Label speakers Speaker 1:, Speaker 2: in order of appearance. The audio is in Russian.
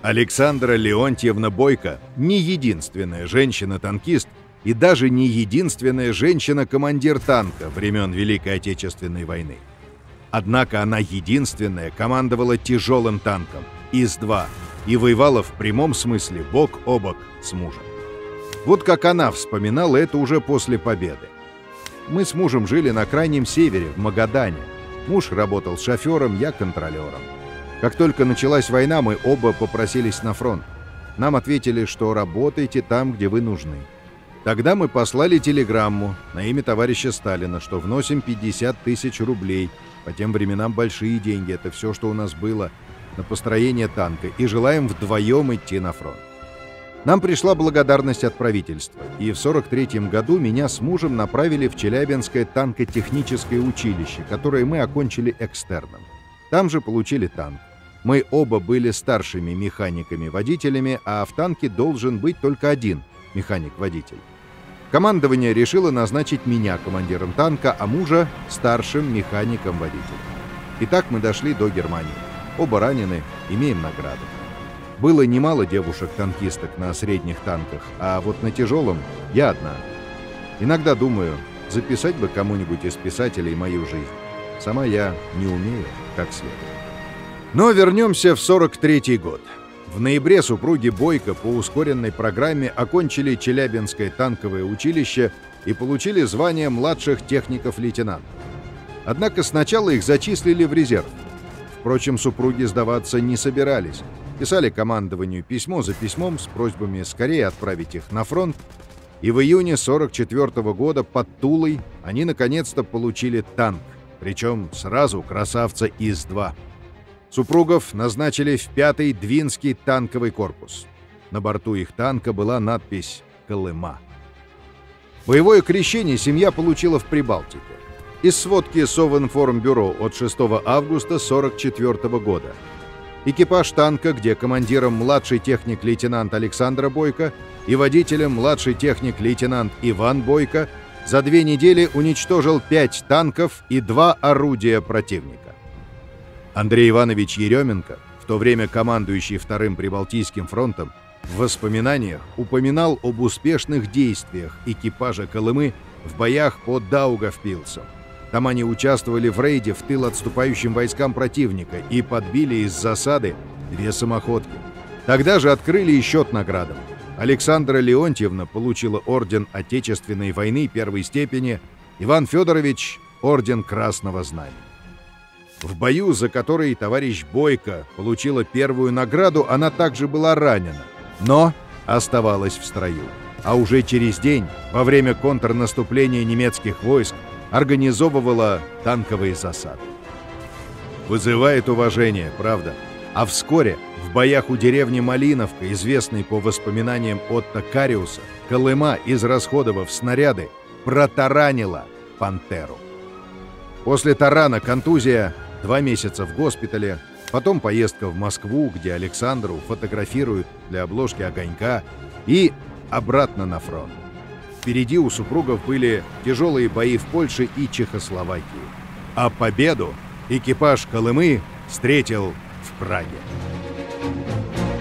Speaker 1: Александра Леонтьевна Бойко не единственная женщина-танкист и даже не единственная женщина-командир танка времен Великой Отечественной войны. Однако она единственная командовала тяжелым танком ИС-2 и воевала в прямом смысле бок о бок с мужем. Вот как она вспоминала это уже после победы. Мы с мужем жили на крайнем севере, в Магадане. Муж работал шофером, я контролером. Как только началась война, мы оба попросились на фронт. Нам ответили, что работайте там, где вы нужны. Тогда мы послали телеграмму на имя товарища Сталина, что вносим 50 тысяч рублей. По тем временам большие деньги, это все, что у нас было, на построение танка, и желаем вдвоем идти на фронт. Нам пришла благодарность от правительства, и в 1943 году меня с мужем направили в Челябинское танкотехническое училище, которое мы окончили экстерном. Там же получили танк. Мы оба были старшими механиками-водителями, а в танке должен быть только один механик-водитель. Командование решило назначить меня командиром танка, а мужа старшим механиком-водителем. И так мы дошли до Германии. Оба ранены, имеем награды. Было немало девушек-танкисток на средних танках, а вот на тяжелом я одна. Иногда думаю, записать бы кому-нибудь из писателей мою жизнь. Сама я не умею как следует. Но вернемся в 1943 год. В ноябре супруги Бойко по ускоренной программе окончили Челябинское танковое училище и получили звание младших техников-лейтенантов. Однако сначала их зачислили в резерв. Впрочем, супруги сдаваться не собирались. Писали командованию письмо за письмом с просьбами скорее отправить их на фронт, и в июне 1944 года под Тулой они наконец-то получили танк, причем сразу красавца ИС-2. Супругов назначили в 5-й Двинский танковый корпус. На борту их танка была надпись «Колыма». Боевое крещение семья получила в Прибалтике. Из сводки Совинформбюро от 6 августа 1944 года. Экипаж танка, где командиром младший техник-лейтенант Александра Бойко и водителем младший техник-лейтенант Иван Бойко, за 2 недели уничтожил 5 танков и 2 орудия противника. Андрей Иванович Еременко, в то время командующий 2-м Прибалтийским фронтом, в воспоминаниях упоминал об успешных действиях экипажа Колымы в боях под Даугавпилсом. Там они участвовали в рейде в тыл отступающим войскам противника и подбили из засады 2 самоходки. Тогда же открыли и счет наградам. Александра Леонтьевна получила орден Отечественной войны 1-й степени, Иван Федорович — орден Красного Знамени. В бою, за который товарищ Бойко получила 1-ю награду, она также была ранена, но оставалась в строю. А уже через день, во время контрнаступления немецких войск, организовывала танковые засады. Вызывает уважение, правда? А вскоре в боях у деревни Малиновка, известной по воспоминаниям Отто Кариуса, Колыма, израсходовав снаряды, протаранила «Пантеру». После тарана контузия, 2 месяца в госпитале, потом поездка в Москву, где Александру фотографируют для обложки «Огонька», и обратно на фронт. Впереди у супругов были тяжелые бои в Польше и Чехословакии. А победу экипаж Колымы встретил в Праге.